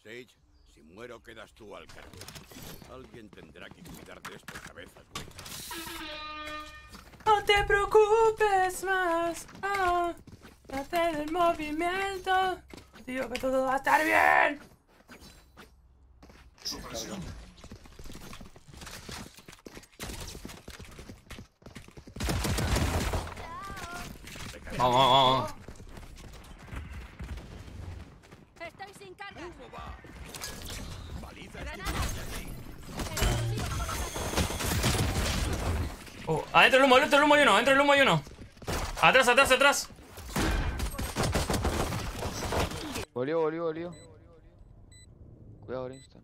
Sage, si muero quedas tú al cargo. Alguien tendrá que cuidar de estas cabezas huecas. No te preocupes más. Hacer el movimiento. Digo que todo va a estar bien. Vamos, vamos. Estoy sin carga. Adentro el humo, hay uno, adentro el humo hay uno. Atrás, atrás, atrás. Volvió. Cuidado, Brimstone.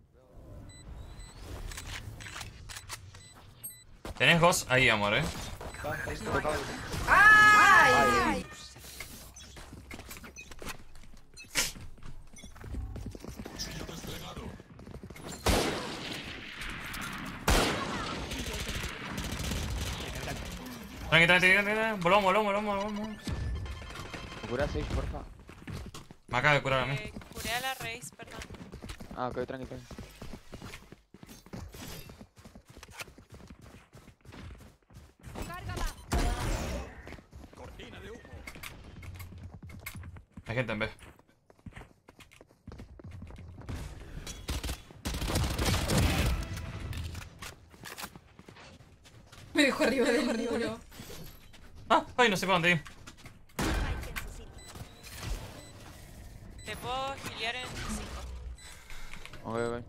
Tenés Ghost ahí, amor, ¡Ay! Tranqui. Volvamos. ¿Me curás 6, porfa? Me acaba de curar a mí. Curé a la raíz, perdón. Ah, ok, tranqui. Carga va. Cortina de humo. Hay gente en B. Me dejó arriba del muro. Ay, no sé para dónde ir. Te puedo giliar en 5. Ok.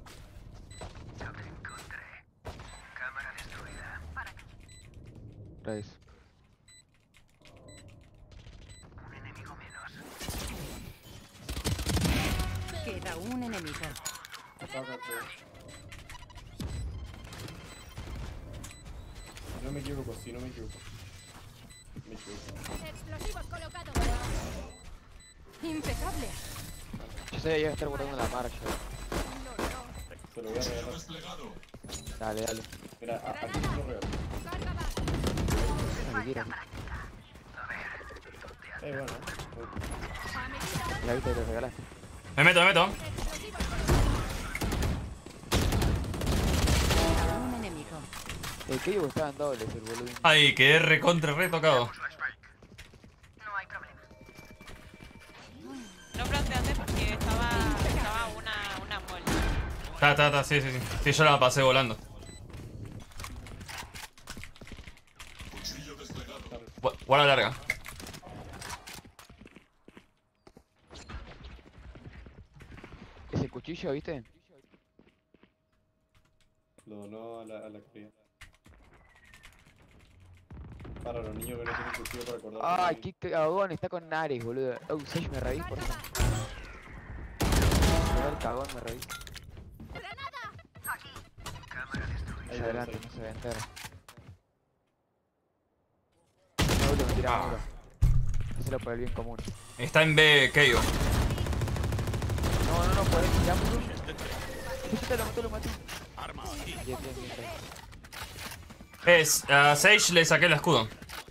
Raíz. Queda un enemigo. No me equivoco, sí, no me equivoco. Explosivos colocados. Impecable. Yo sé que ya estar guardando la marcha. Se lo voy a regalar. Dale. Mira, aquí se lo regalo. Carga va. Lo que quieras. Bueno. Mira, ahí te lo regalaste. Me meto. Un enemigo. El que yo estaba en dobles, el boludo. Ay, quedé retocado. No planteaste porque estaba una mol. Está, sí. Sí, yo la pasé volando. Guarda larga. Ese cuchillo, ¿viste? Lo donó a la cría. Para los niños que no tienen cuchillo para acordar. Ay, qué cagón, está con Nares, boludo. Oh, Sage, me reí por eso. El cagón, me reí. Ahí adelante, no se ve entero. No, me tira muro. Hacelo por el bien común. Está en B, Keio. No, podés tirar muro. Lo maté. Bien. A Sage le saqué el escudo.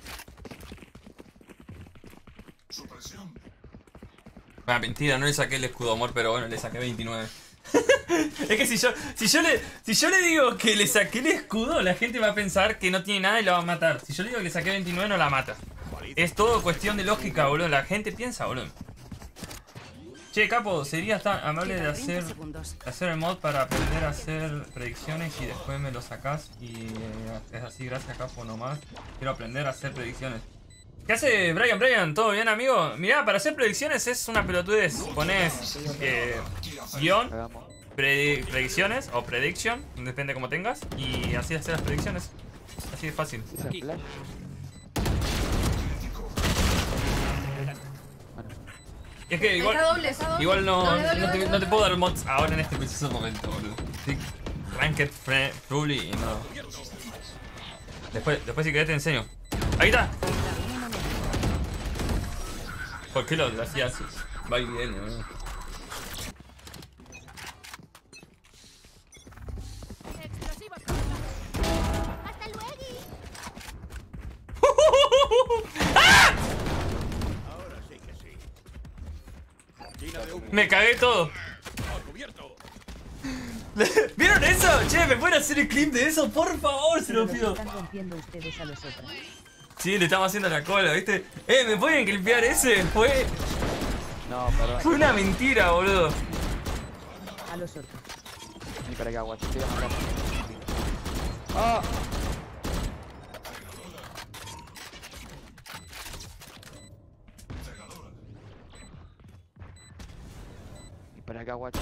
Bueno, mentira, no le saqué el escudo, amor, pero bueno, le saqué 29. Es que si yo le digo que le saqué el escudo, la gente va a pensar que no tiene nada y la va a matar. Si yo le digo que le saqué 29, no la mata. Es todo cuestión de lógica, boludo. La gente piensa, boludo. Che, capo, sería tan amable de hacer el mod para aprender a hacer predicciones y después me lo sacás y es así, gracias, capo, nomás. Quiero aprender a hacer predicciones. ¿Qué hace Brian? ¿Todo bien, amigo? Mirá, para hacer predicciones es una pelotudez. Pones guión, predicciones o prediction, depende como tengas, y así hacer las predicciones. Así de fácil. Es que igual no te puedo dar mods ahora en este preciso momento, boludo. Sí, Ranked Fully y no. Después si querés te enseño. Ahí está. ¿Por qué lo hacías? Va bien, boludo. Explosivos. Hasta luego. Ahora sí que sí. Cortina de humo. Me cagué todo. cierto. ¿Vieron eso? Che, ¿me pueden hacer el clip de eso? Por favor, se lo Los pido. están rompiendo ustedes a los otros. Sí, le estamos haciendo la cola, ¿viste? ¿Me pueden clipear ese? Fue No, perdón. una mentira, boludo. A los otros. Ni para acá, guacho. Te voy a matar. ¡Ah! Ni para acá, guacho.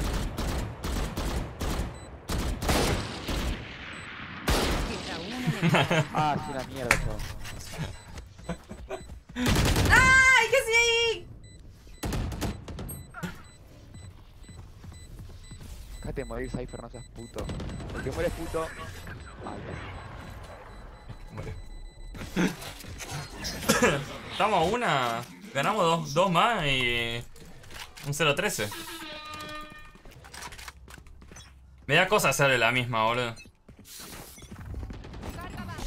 Queda un enemigo. Ah, sí, la mierda, chaval. ¡Ay, qué sí ahí! Déjate de morir, Cypher, no seas puto. Porque mueres puto. Estamos a una. Ganamos dos más y. Un 0-13. Me da cosa hacerle la misma, boludo. Carga baja.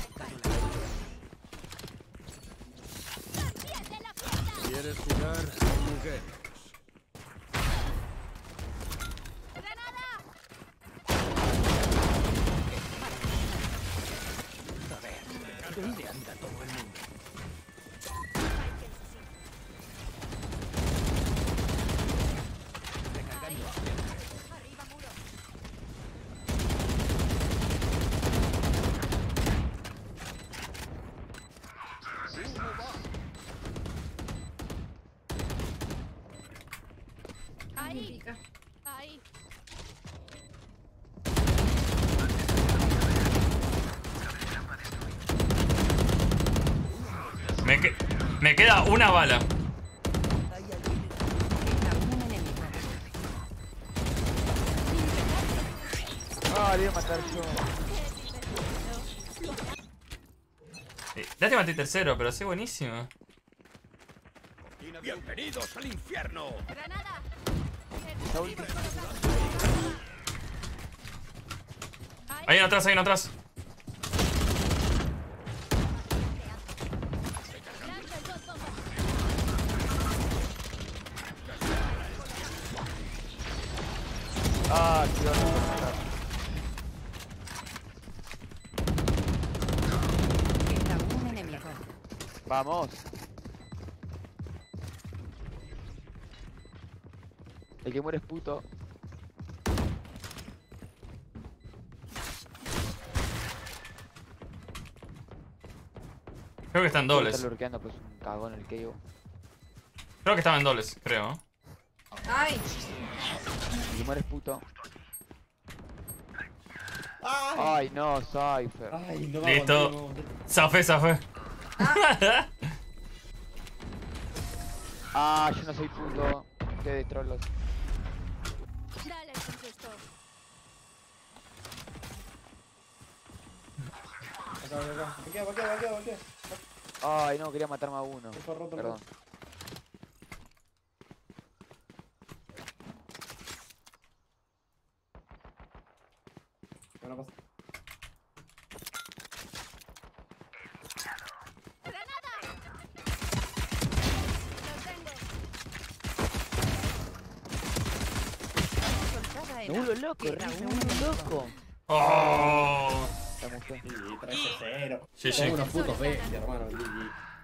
¡Empiece la fiesta! ¿Quieres jugar? Juguemos. ¡Granada! ¿Dónde anda todo el mundo? Arriba muro. Ahí. Ahí. Me queda una bala. Queda un enemigo. Ah, le iba a matar yo. Ya te maté tercero, pero sí, buenísimo. ¡Bienvenidos al infierno! Granada. Esa ulti. Hay uno atrás, hay uno atrás. Lanza el dos bombas. Ah, tío, no puedo matar. Queda un enemigo. Vamos. El que muere es puto. Creo que están dobles. Está lurkeando, pues un cagón el KO. Creo que estaban dobles, creo. ¡Ay! El que muere es puto. Ay, no, Cypher. Ay, no Listo. aguanté, no. Zafé. Ah, yo no soy puto. Ustedes de trolos. Dale el contexto. Acá. Ay, no, quería matarme a uno. Fue roto, Perdón. No pasa. ¡Granada! Lo tengo. Soltada en Me vuelvo loco, Queda Rick, me un vuelvo enemigo. loco. Oh. La mujer. Sí, 13-0. GG. Somos unos putos bestia, hermano. GG.